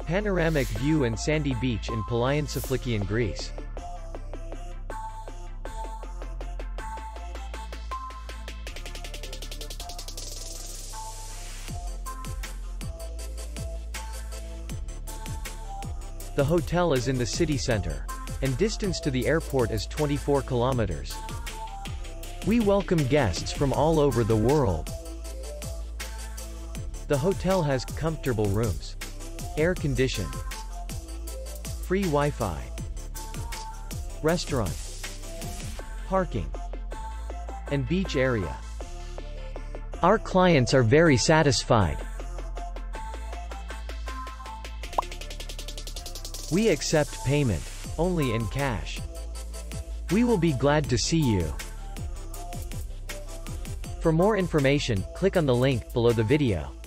Panoramic view and sandy beach in PalaionTsiflikion, Greece. The hotel is in the city center, and distance to the airport is 24 kilometers. We welcome guests from all over the world. The hotel has comfortable rooms, air conditioned, free Wi-Fi, restaurant, parking, and beach area. Our clients are very satisfied. We accept payment only in cash. We will be glad to see you. For more information, click on the link below the video.